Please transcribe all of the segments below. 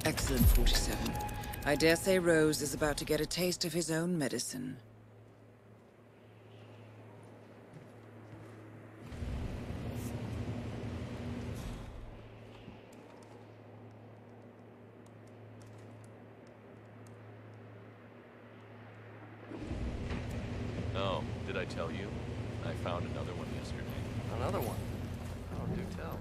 Excellent, 47. I dare say Rose is about to get a taste of his own medicine. Oh, did I tell you? I found another one yesterday. Another one? Oh, do tell.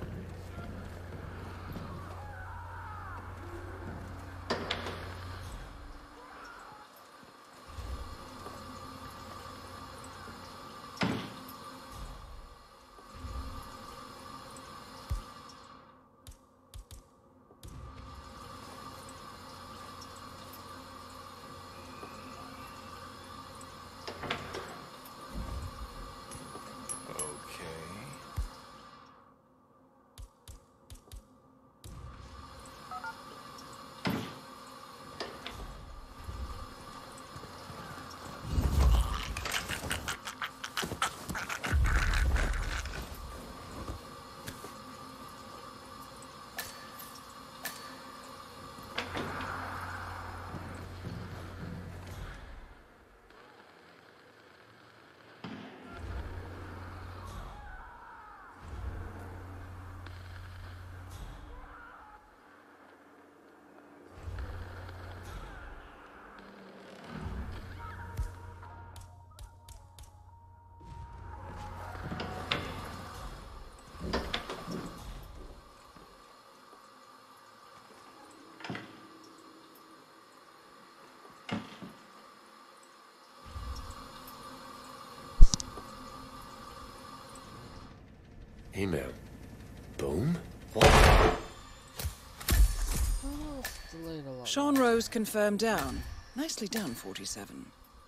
Email. Boom? Sean Rose confirmed down. Nicely done, 47.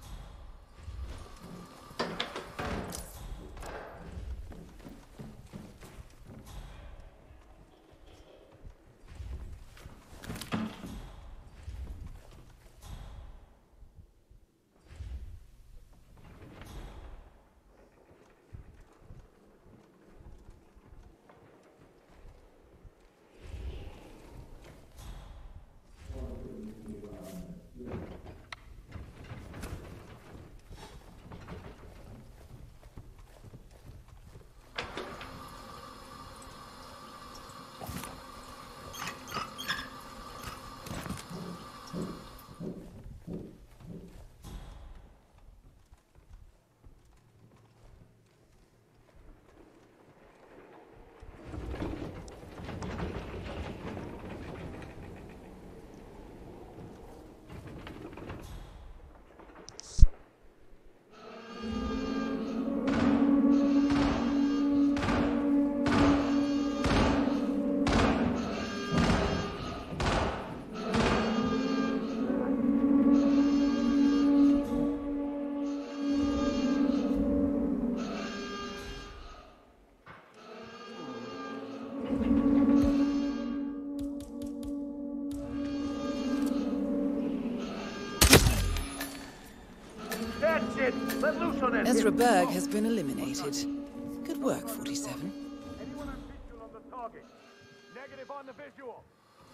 Ezra Berg has been eliminated. Good work, 47. Anyone on visual on the target? Negative on the visual.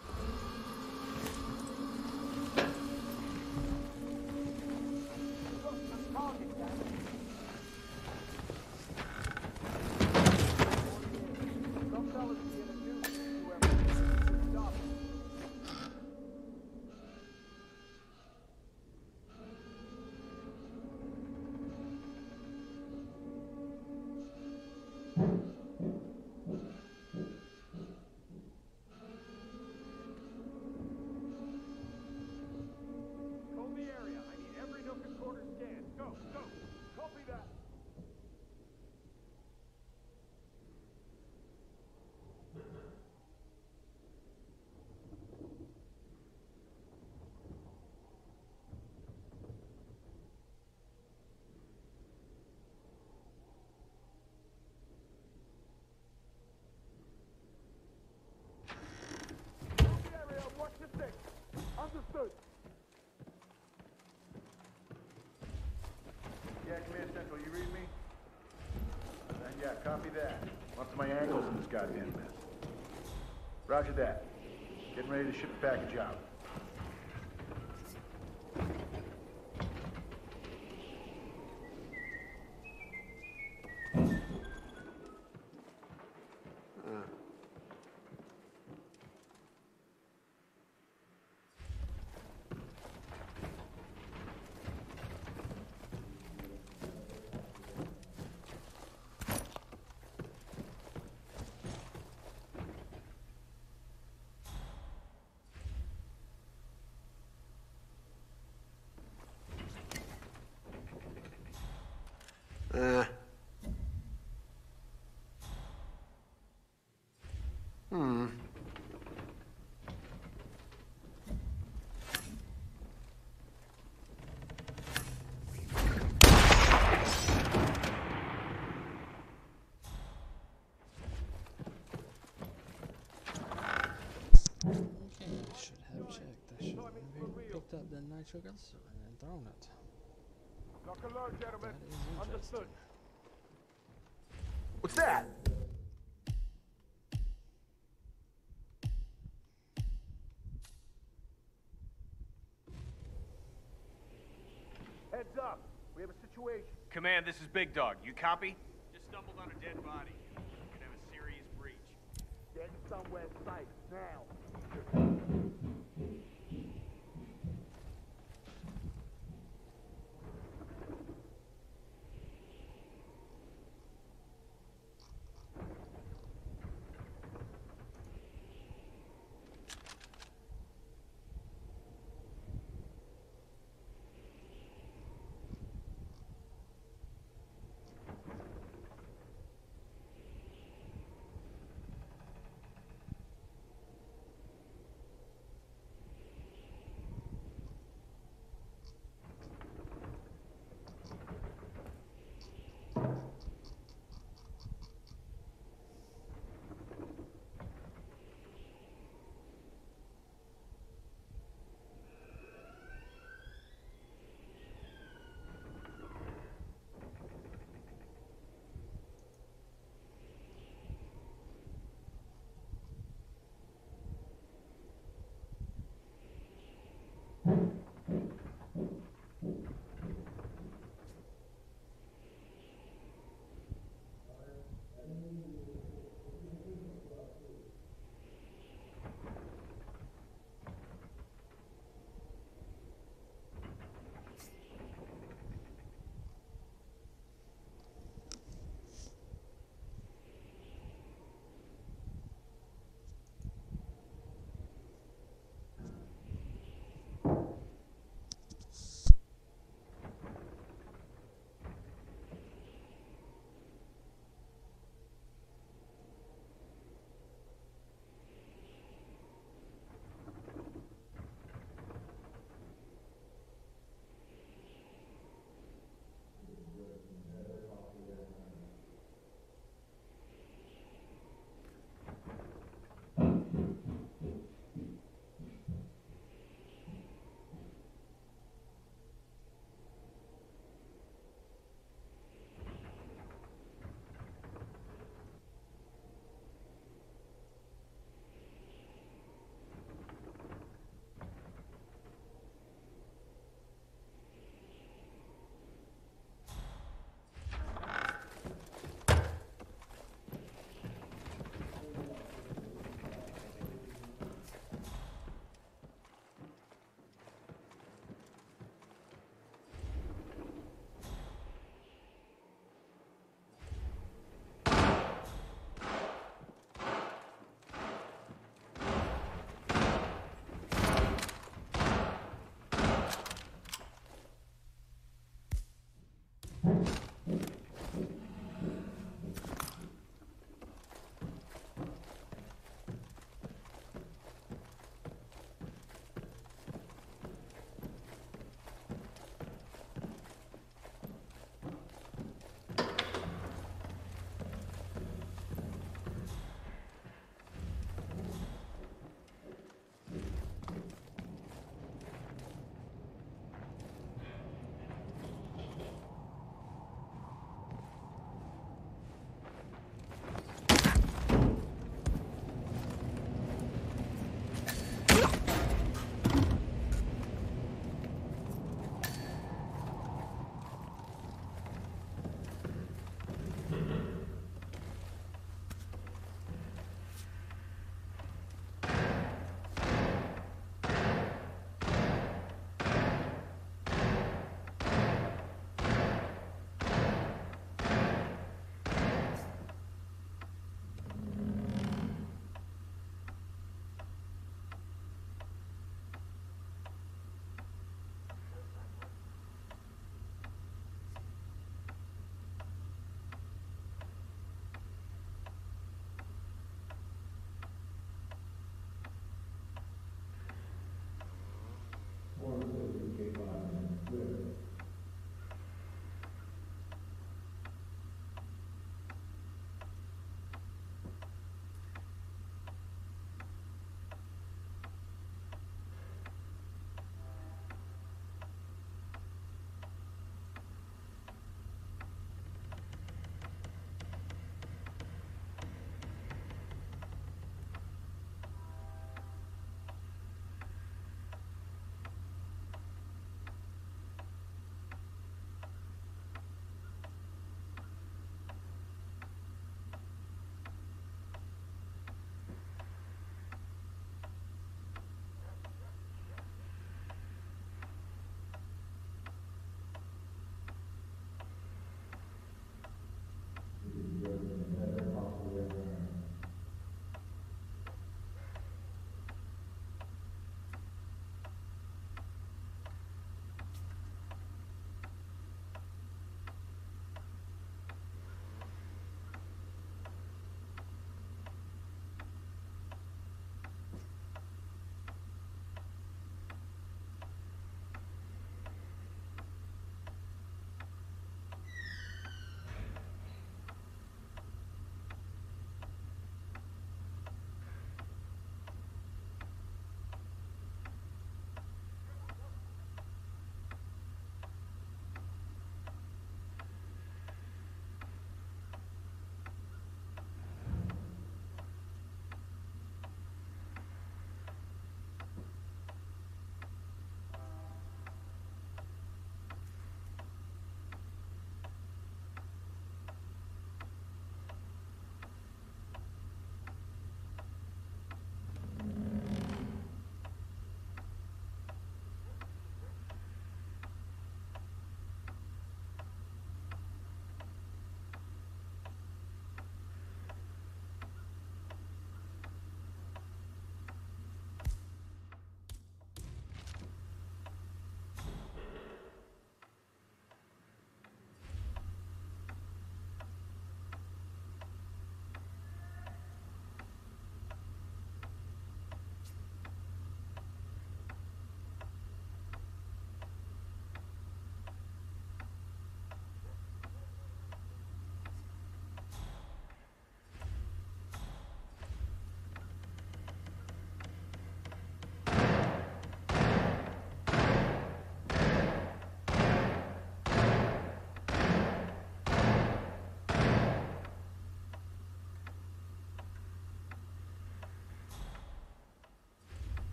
Understood. Yeah, Command Central, you read me? Yeah, copy that. I'm up to my ankles in this goddamn mess. Roger that. Getting ready to ship the package out. Okay, I should have checked. I should have picked up the nitro guns and then thrown it. Knock alert, gentlemen. That is Understood. interesting. What's that? Heads up. We have a situation. Command, this is Big Dog. You copy? Just stumbled on a dead body. Could have a serious breach. Get somewhere safe now.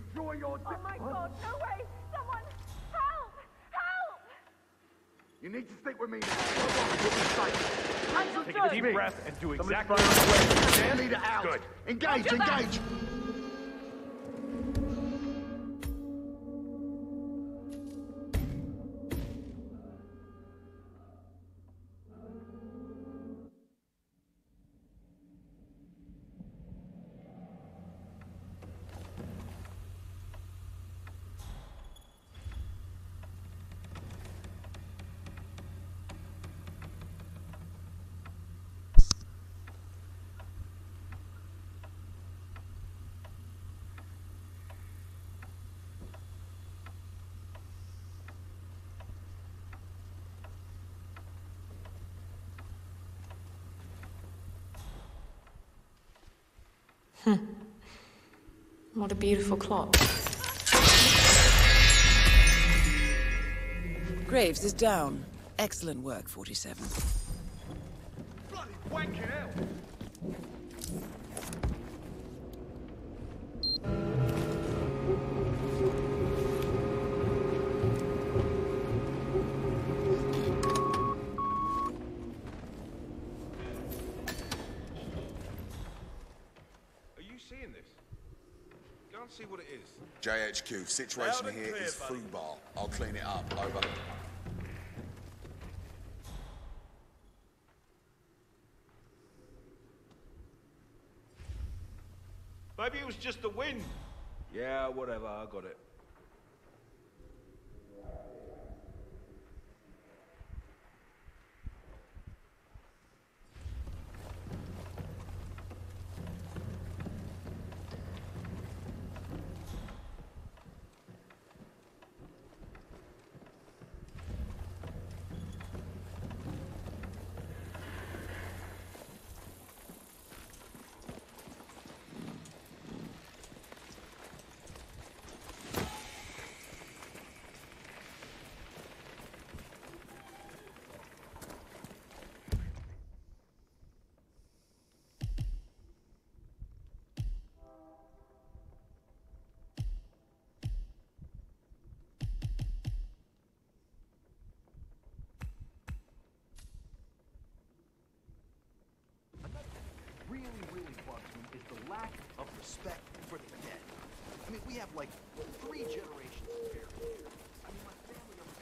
Enjoy your day. Oh my God, no way! Someone, help! Help! You need to stick with me now. Hands Take a deep breath and do exactly what you lead it out. Good. Engage, engage! What a beautiful clock. Graves is down. Excellent work, 47. Bloody wanking hell! See what it is. JHQ, situation here is FUBAR. I'll clean it up. Over. Maybe it was just the wind. Yeah, whatever, I got it. Really bugs me is the lack of respect for the dead. I mean, we have like 3 generations of buried here. I mean, my family never...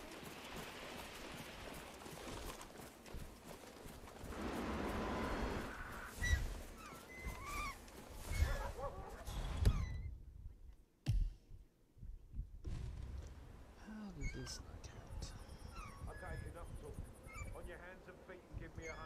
How did this not count? Okay, enough talk. On your hands and feet and give me 100.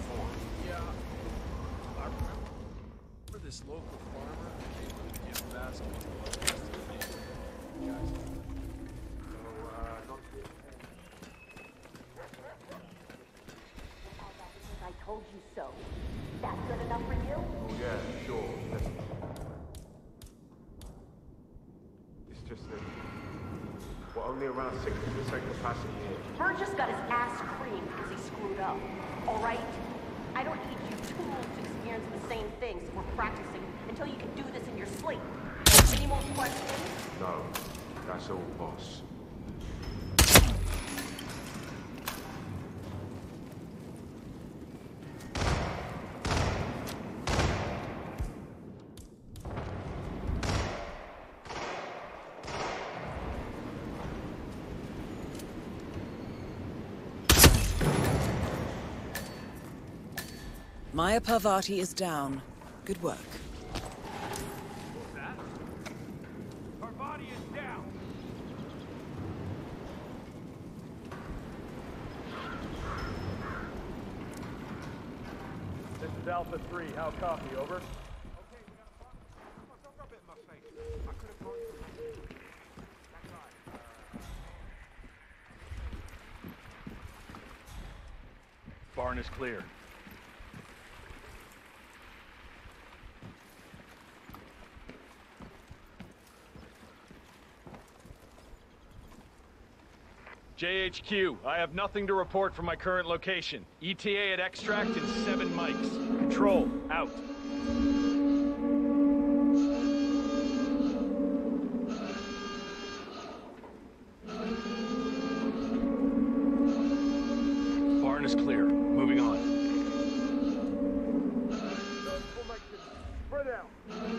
This local farmer, they would give that I told you so. That's good enough for you? Oh yeah, sure. It's just that we're only around 60% capacity here. Burgess got his ass creamed because he screwed up. All right? I don't need you tools to experience the same things we're practicing until you can do this in your sleep. Any more questions? No, that's all, boss. Maya Parvati is down. Good work. What's that? Parvati is down. This is Alpha 3. How copy? Over. Okay, we got a box. Don't rub it in my face. I could have gone that guy. Barn is clear. JHQ, I have nothing to report from my current location. ETA at extract in 7 mics. Control, out. Barn is clear. Moving on. Spread out.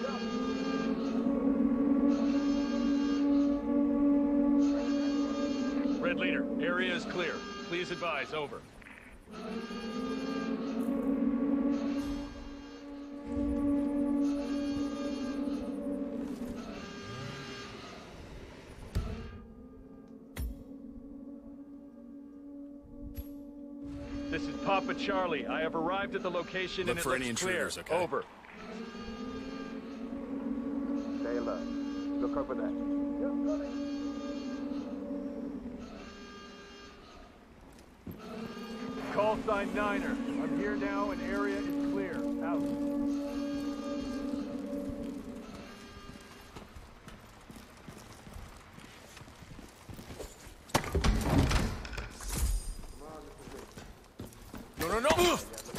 Red Leader, area is clear. Please advise, over. This is Papa Charlie. I have arrived at the location and it looks clear. Over. Stay alert. Look over there. Call sign Niner. I'm here now and area is clear. Out. No!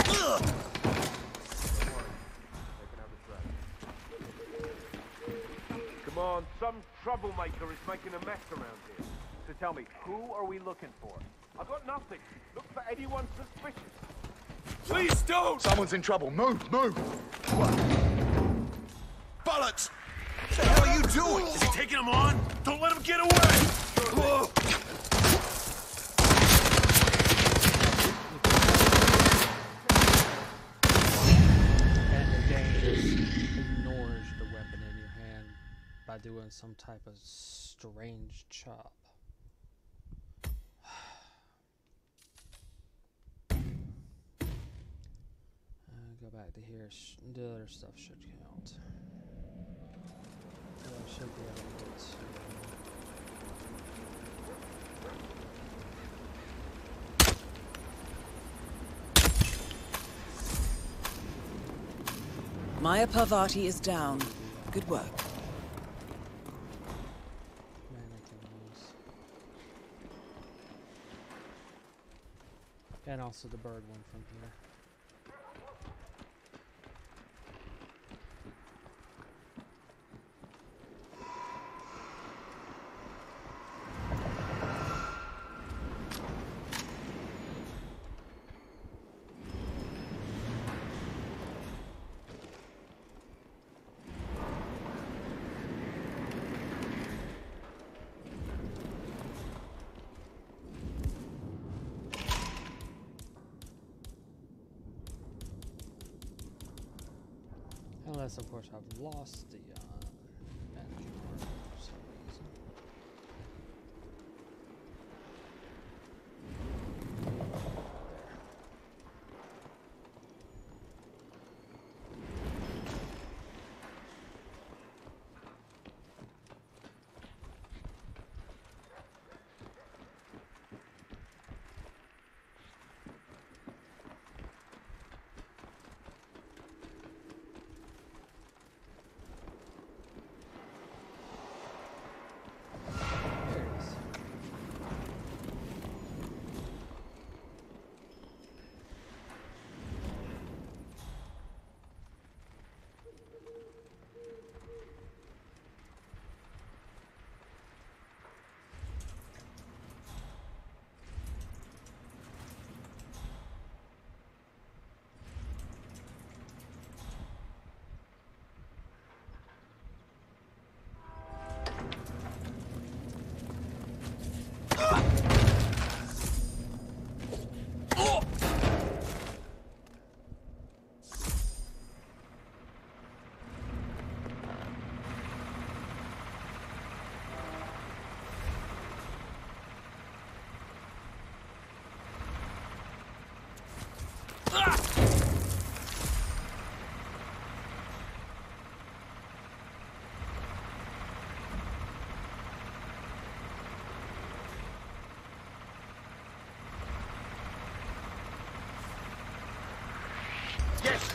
Come on, some troublemaker is making a mess around here. So tell me, who are we looking for? I've got nothing. Look for anyone suspicious. Please don't! Someone's in trouble. Move, move! Bollocks! What the hell are you doing? Is he taking him on? Don't let him get away! Whoa. And the game just ignores the weapon in your hand by doing some type of strange chop. Go back to here. The other stuff should count. So I should be able to get Maya Parvati is down. Good work. mannequins. And also the bird one from here. Unless, of course, I've lost the manager part for some reason.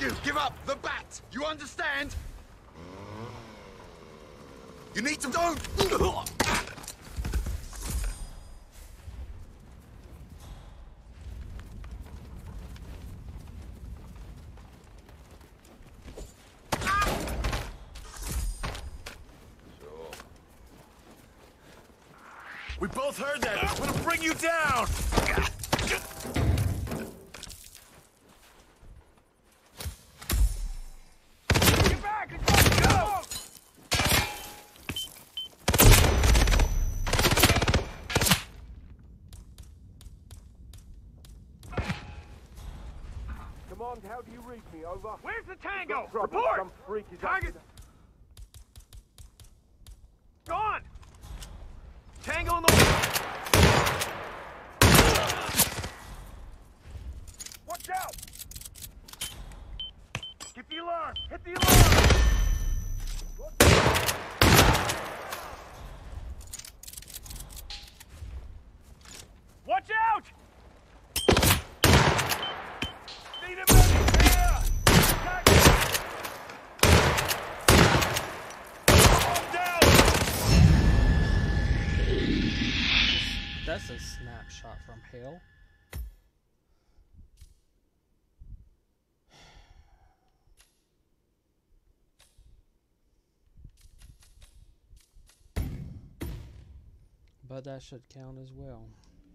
You give up the bat. You understand? You need to don't. We both heard that. It's gonna bring you down. Get back and go! Command, how do you read me? Over. Where's the Tango? Trouble. Report! Some freak is Target! Gone! Tango in the... Watch out! Get the alarm! Hit the alarm! Watch out! Need a medic here! I'm down! That's a snapshot from hell. But that should count as well.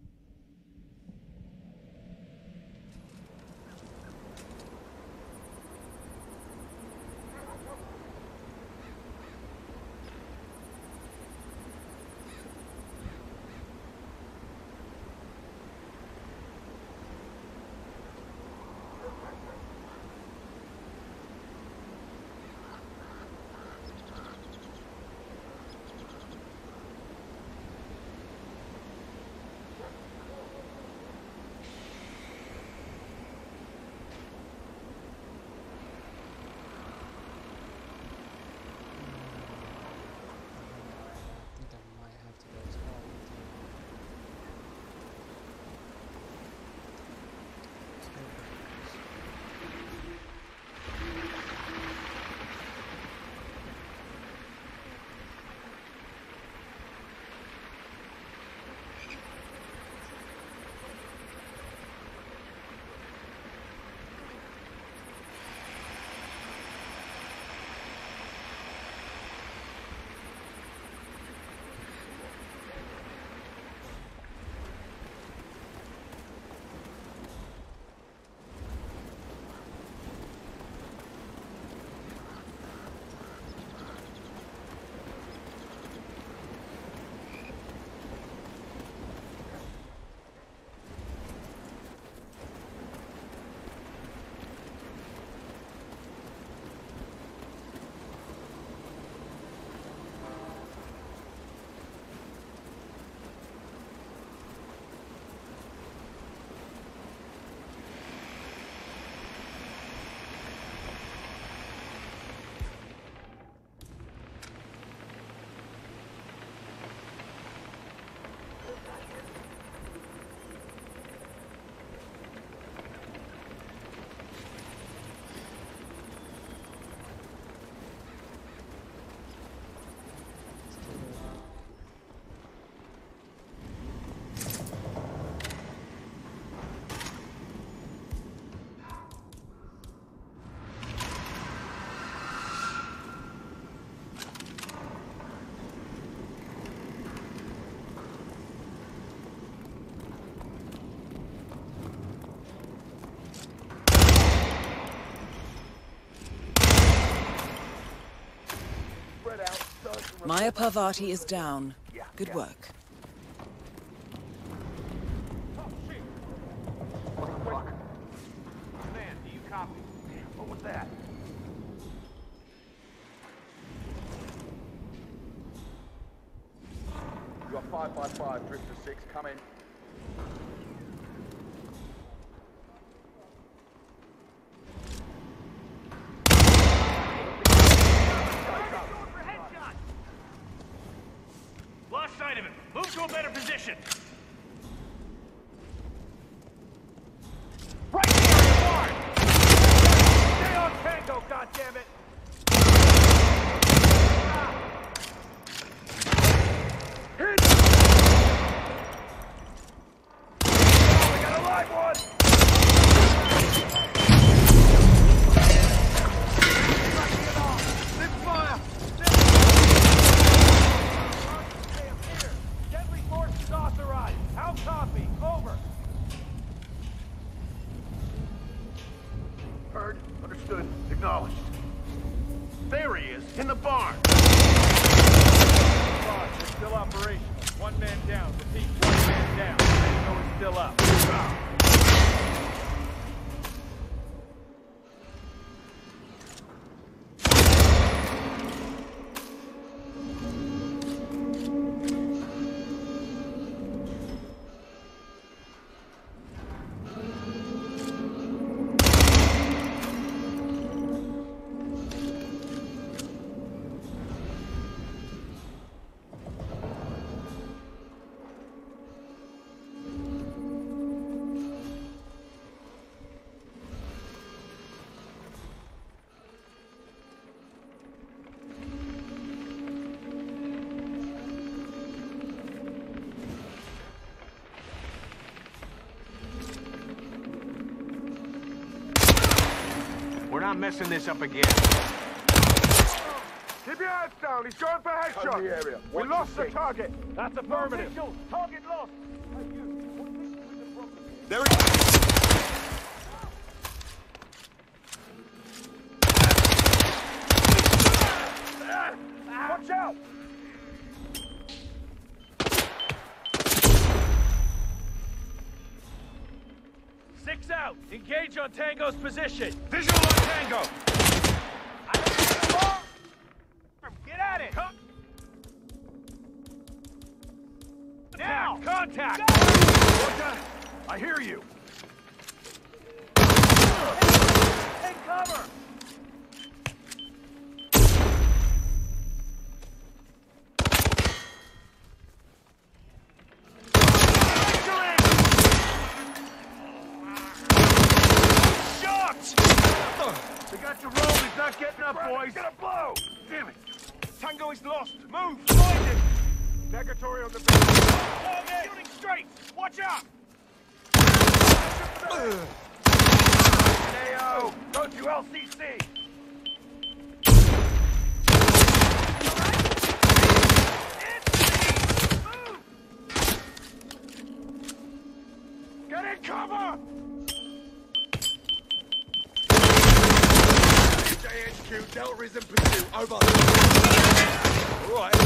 Maya Parvati is down. Good work. Command, do you copy? What was that? You got 5x5, Drifter 6, come in. Lost sight of him. Move to a better position. Right here, hard. Stay on Heard. Understood. Acknowledged. There he is, in the barn. We're still operational. One man down. Repeat, one man down. Tango is still up. We're not messing this up again. Keep your heads down. He's going for headshot. Cover the area. We Watch lost the the target. That's affirmative. No visual. Target lost. Hey, you. What seems to be the problem? There he Watch out! Six out. Engage on Tango's position. Visual on Tango! Get at it! Now! Contact! Roger! I hear you. Take cover! We got to roll, he's not getting up, boys. Gonna blow! Damn it. Tango is lost. Move! Find it! Negatory on the base. Shooting straight! Watch out! AO! Go to LCC! Get in cover! JHQ, Delta is in pursuit. Over. All right.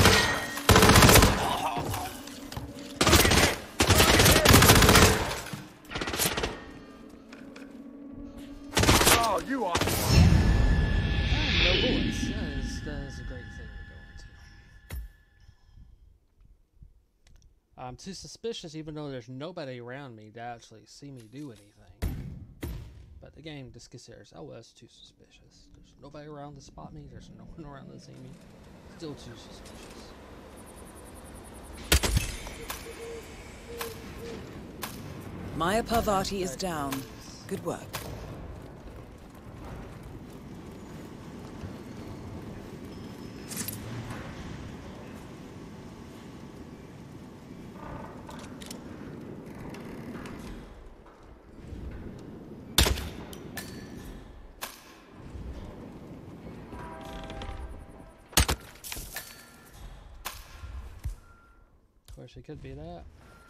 Oh, you are. No bullets. That is a great thing to go into. I'm too suspicious, even though there's nobody around me to actually see me do anything. But the game just considers, oh, well, that's too suspicious. There's nobody around to spot me. There's no one around to see me. Still too suspicious. Maya Parvati is down. Good work. Of course, it could be that.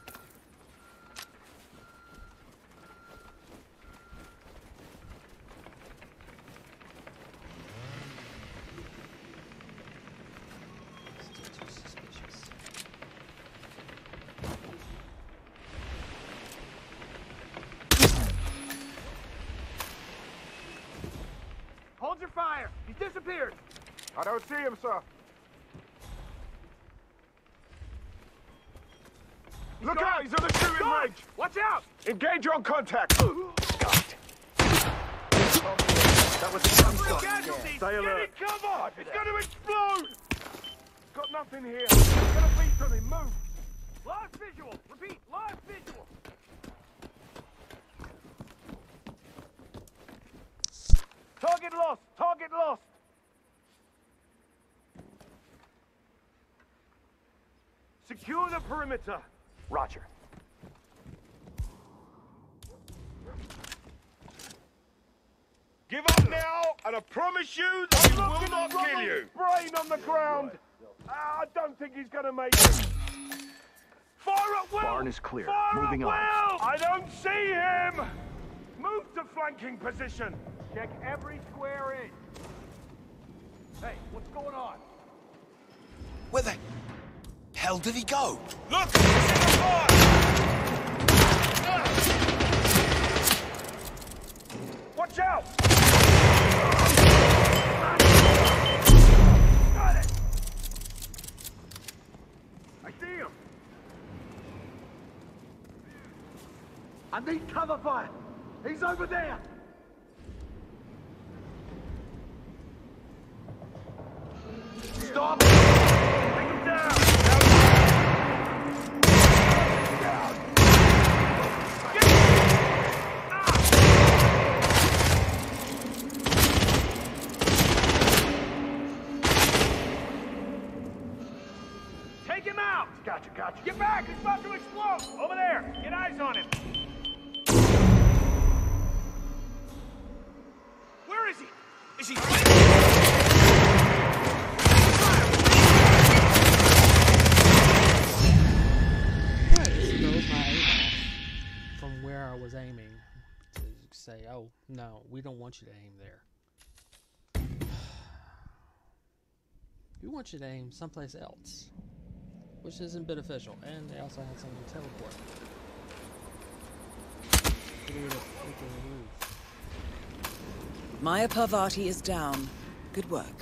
Still too suspicious. Hold your fire! He's disappeared! I don't see him, sir. Look out! He's on the shooting range! Watch out! Engage on contact! That was a gunshot. Stay alert. Get in cover! It's going to explode! Got nothing here. It's going to be something. Move! Live visual! Repeat, live visual! Target lost! Target lost! Secure the perimeter! Roger. Give up now, and I promise you that he will not kill you. Brain on the ground! I don't think he's gonna make it. Fire at will! Barn is clear. Fire Moving at on. will! I don't see him! Move to flanking position. Check every square inch. Hey, what's going on? Where the hell did he go? Look! It's in the fire! Watch out! Got it! I see him! I need cover fire! He's over there! Stop! Take him down! Down! Get him! Take him out! Gotcha. Get back! He's about to explode! Over there! Get eyes on him! Where is he? Is he... From where I was aiming to say, oh no, we don't want you to aim there. We want you to aim someplace else, which isn't beneficial. And they also had someone teleport. Maya Parvati is down. Good work.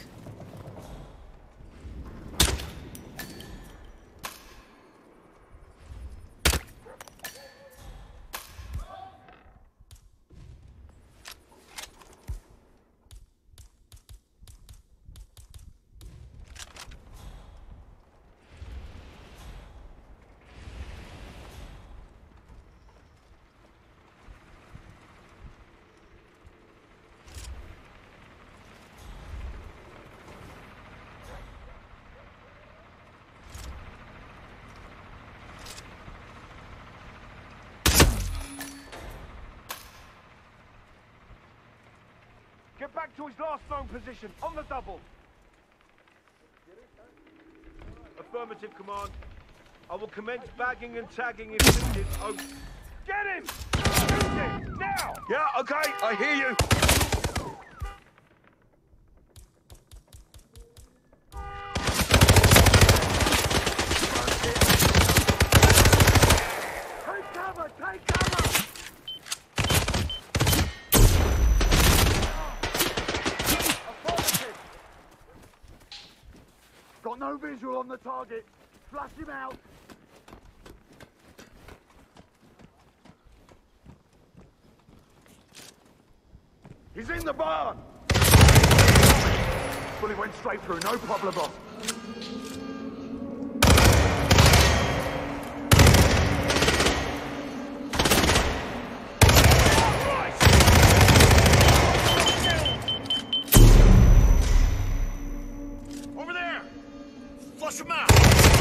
Get back to his last known position, on the double. Affirmative, command. I will commence bagging and tagging if needed. Oh, get him! Shoot him! Now! Yeah, okay, I hear you. Take cover! Take cover! Got no visual on the target. Flush him out. He's in the barn! Bullet went straight through, no problem, boss. Over there! Flush him out!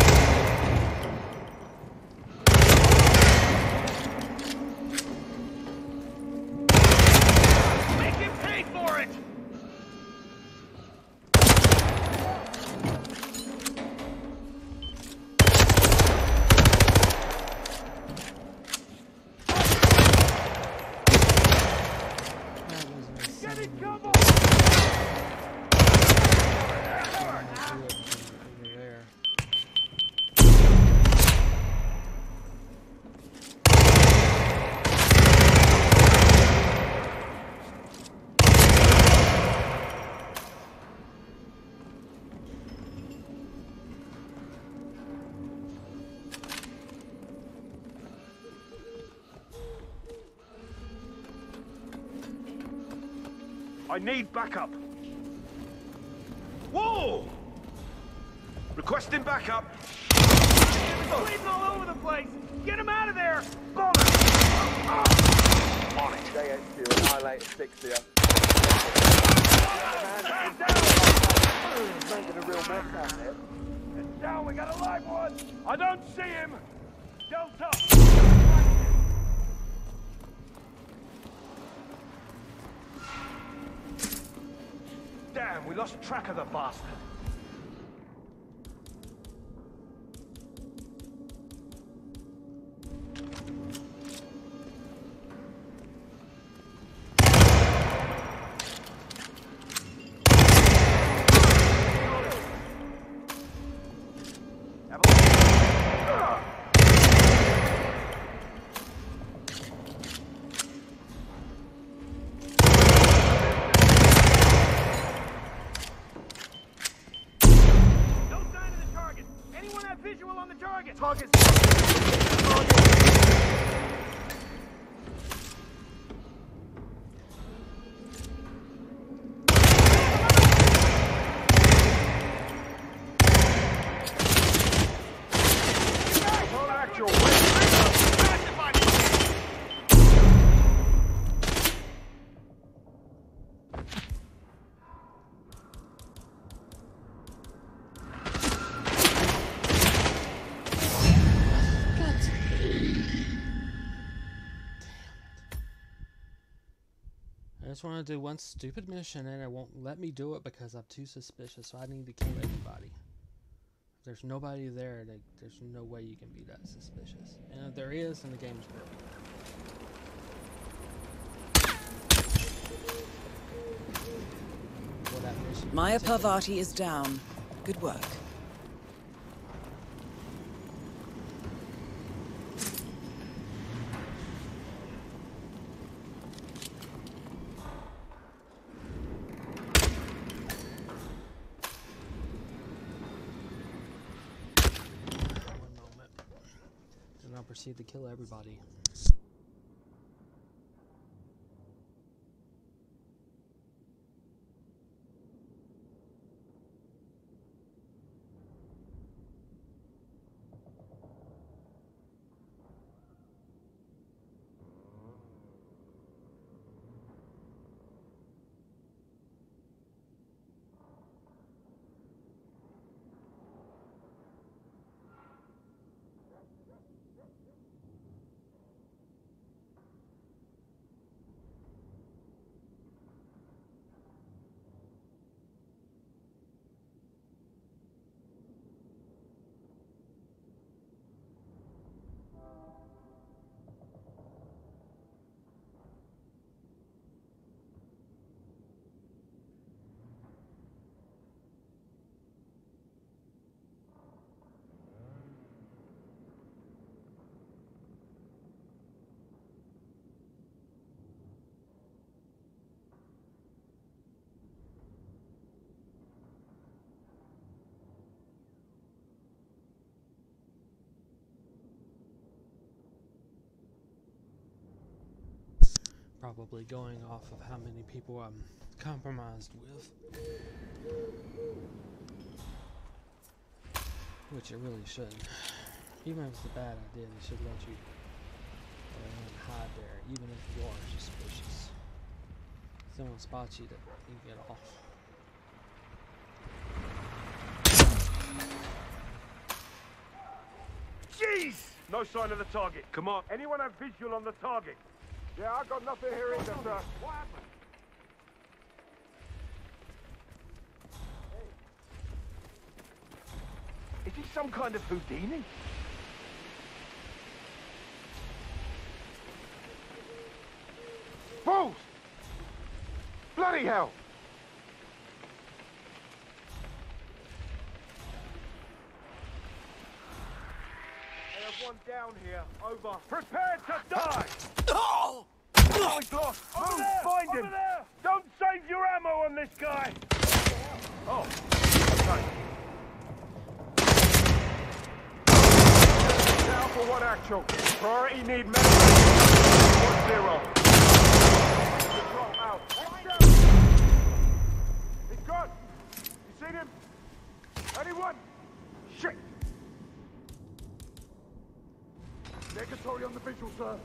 Make him pay for it! Get it, come on! I need backup. Whoa! Requesting backup. Bleeding all over the place. Get him out of there. Bollocks! On it. JHQ, annihilate 6 here. Stand down! Making a real mess out there. It's down. We got a live one. I don't see him. Delta. Damn, we lost track of the bastard. Target's target. I just want to do one stupid mission and it won't let me do it because I'm too suspicious, so I need to kill everybody. If there's nobody there, there's no way you can be that suspicious. And if there is, then the game's broken. Well, that mission Maya Parvati is down. Good work. I'll proceed to kill everybody. Probably going off of how many people I'm compromised with. Which it really shouldn't. Even if it's a bad idea, they should let you hide there, even if you are suspicious. If someone spots you, that you get off. Jeez! No sign of the target. Come on. Anyone have visual on the target? Yeah, I got nothing here either, sir. What happened? Is he some kind of Houdini? Fools! Bloody hell! I have one down here. Over. Prepare to die! Oh! Oh, he's lost! Move! Find him! There. Don't save your ammo on this guy! Oh, okay. Now for one actual. Priority need medical. 1-0. Drop out. He's gone. You seen him? Anyone? Shit! Negatory on the visual, sir.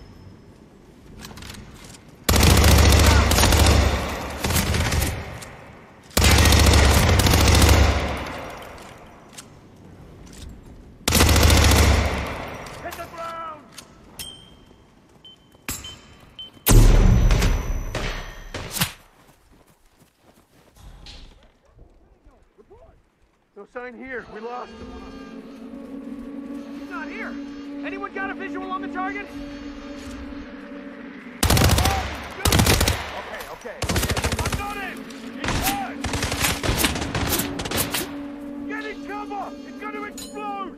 Hit the ground! No sign here. We lost him. He's not here! Anyone got a visual on the target? Okay. I got him! He's hurt! Get in cover! It's going to explode!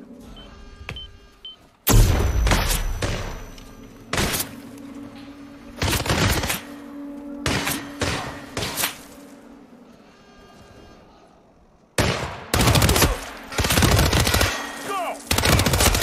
Go!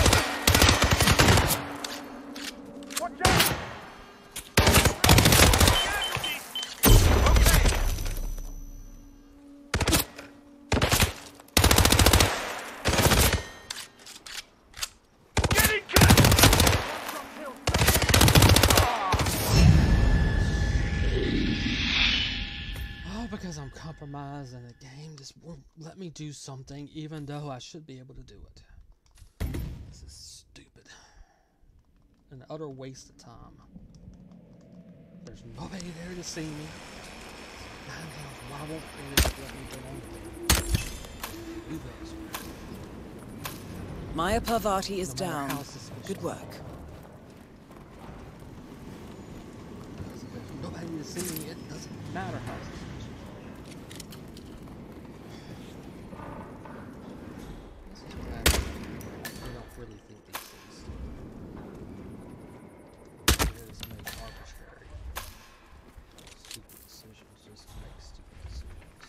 because I'm compromised and the game just won't let me do something even though I should be able to do it. This is stupid. An utter waste of time. There's nobody there to see me. Why won't they just let me get on there? You guys. Maya Parvati is No matter down. how suspicious. Good work. There's nobody to see me. It doesn't matter how suspicious. This is bad. I don't really think these things. It is made arbitrary. Stupid decisions just make stupid decisions.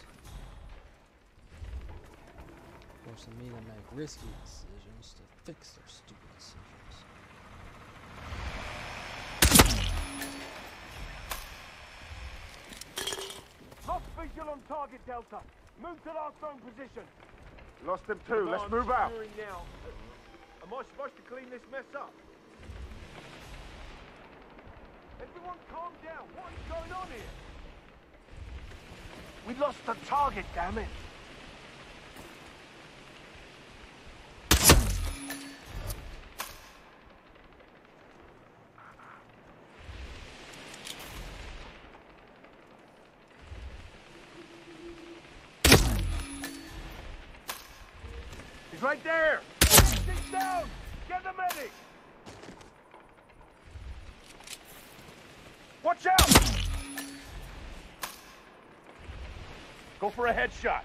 Forcing me to make risky decisions to fix their stupid decisions. Lost visual on target Delta. Move to last zone position. Lost them too. Let's move out. Now. Am I supposed to clean this mess up? Everyone calm down. What is going on here? We lost the target, damn it. He's right there! Sit down! Get the medic! Watch out! Go for a headshot.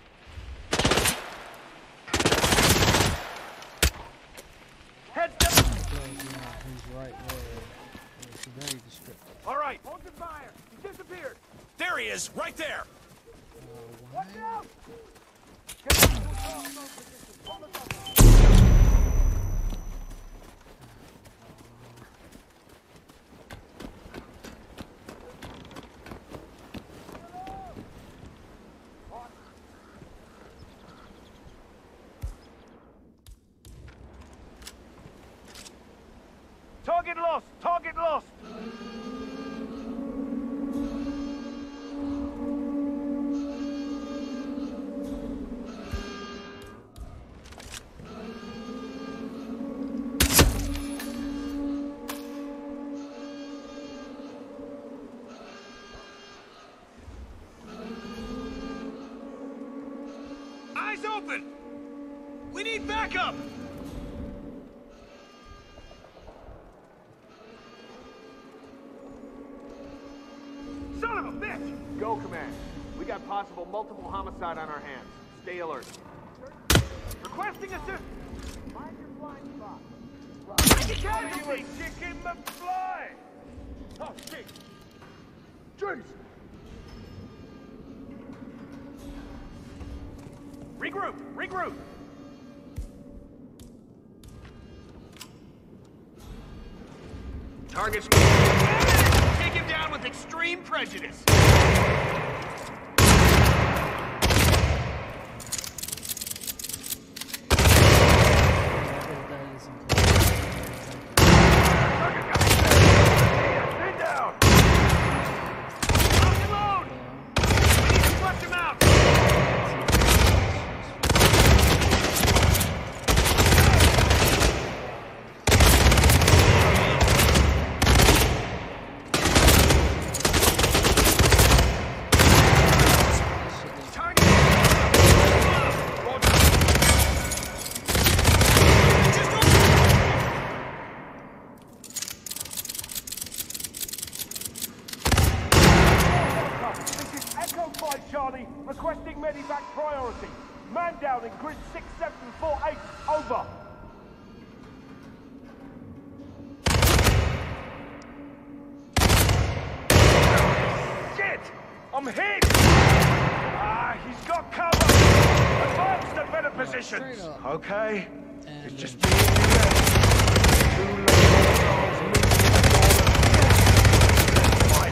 Head down! He's right there. It's very descriptive. All right. Hold your fire! He disappeared! There he is, right there. Watch out! Get back to the last zone position. On the top. Target lost! Target lost! Eyes open! We need backup! Son of a bitch! Go, Command. We got possible multiple homicide on our hands. Stay alert. Requesting assistance! Find your blind spot. Take a casualty! Chicken McFly! Oh, shit! Jeez! Regroup! Regroup! Target's... Take him down with extreme prejudice! Stand down! Lock and load! We need to flush him out! Charlie, requesting medevac priority. Man down in grid 6748. Over. Shit! I'm hit! Ah, he's got cover! Advance to better positions! Okay? It's just me and you left. Too late. Fight!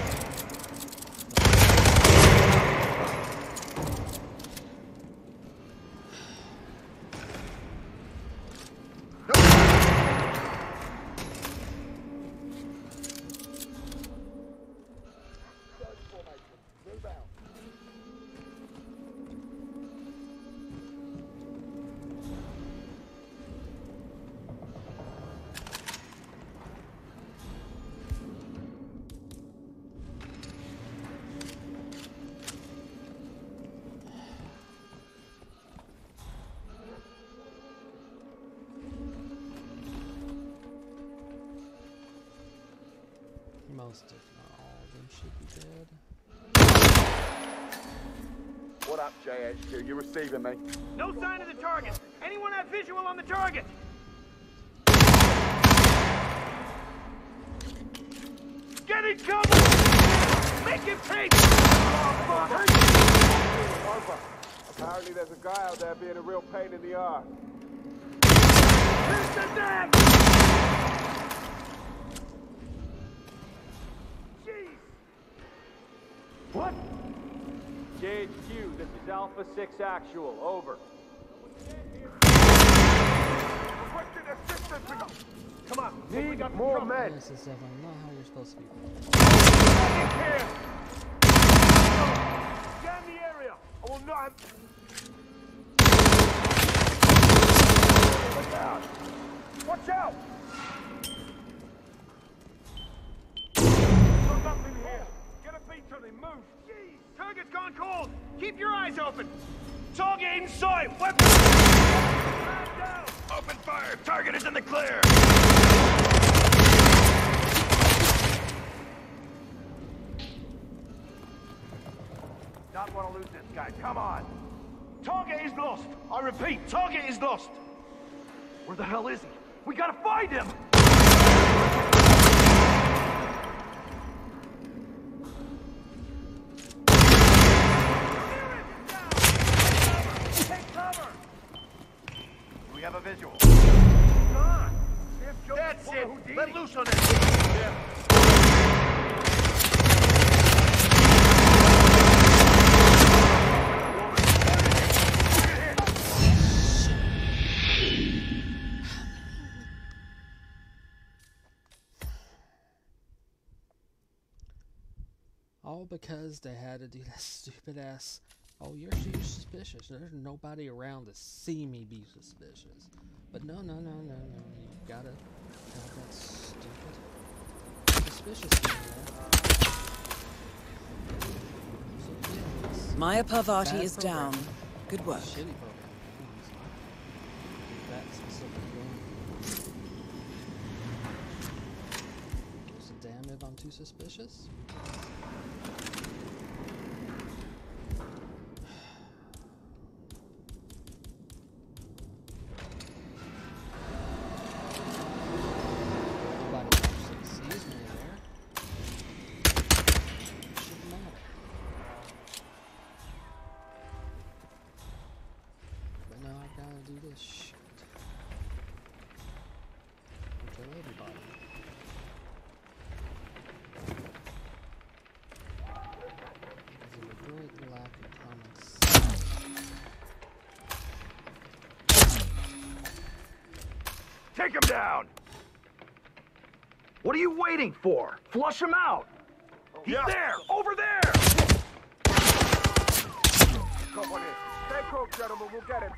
most, if not all of them, should be dead. What up, JHQ? You receiving me? No sign of the target. Anyone have visual on the target? Get it covered! Make him take! Over. Apparently there's a guy out there being a real pain in the arse. Here's the deck! Jeez! What? JHQ, this is Alpha 6 Actual. Over. Requesting assistance. Come on, Need more men. This is definitely not how you're supposed to be. Here! Scan the area! I will not... Look out! Watch out! Got nothing here. Get a beat on him. Move. Jeez. Target's gone cold. Keep your eyes open. Target in sight. Weapon. Man down. Open fire. Target is in the clear. Don't want to lose this guy. Come on. Target is lost. I repeat, target is lost. Where the hell is he? We gotta find him. Take cover. We have a visual. That's it. Let loose on it. Yeah. All because they had to do that stupid ass, oh, you're suspicious. There's nobody around to see me be suspicious. But no. You gotta have that stupid suspicious thing there. So, yeah, Maya Parvati bad is down. programming. Good work. Shitty program. That specific game. Just damn if I'm too suspicious. Take him down! What are you waiting for? Flush him out! He's there! Over there! Got one here. Stay close, gentlemen. We'll get him.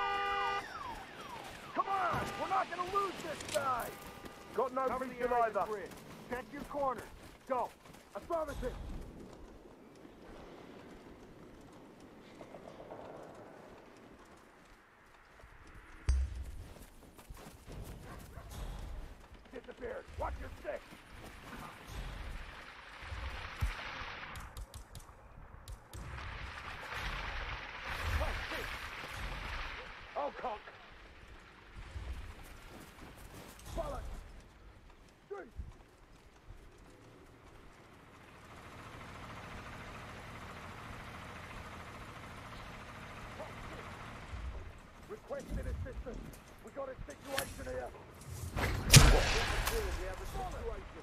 Come on! We're not gonna lose this guy! Got no vision either. Check your corners. Go! Affirmative. Disappeared. Watch your stick! Oh, cock. Bollocks. Shoot. Requesting assistance. We got a situation here. We have a situation.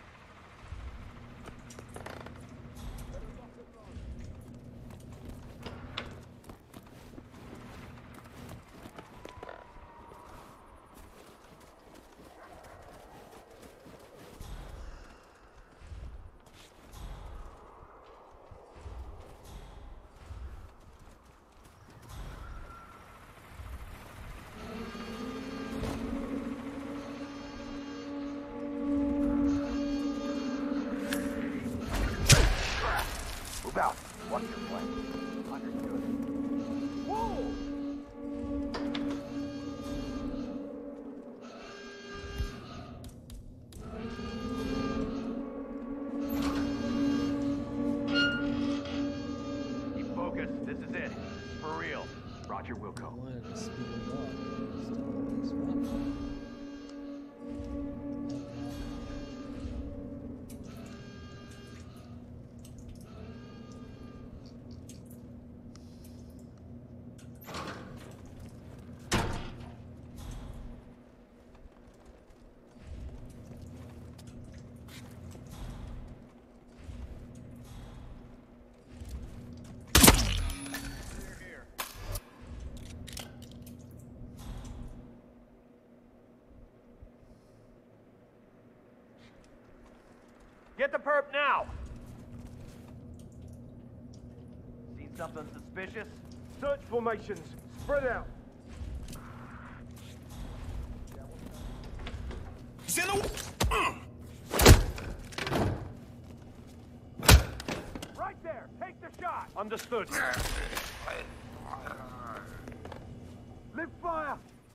Move out. Watch your play. Understood. Whoa! This is it. For real. Roger, Wilco. I wanted to speed it up. It still takes one. Get the perp now! Seen something suspicious? Search formations. Spread out. Right there! Take the shot! Understood. Live fire!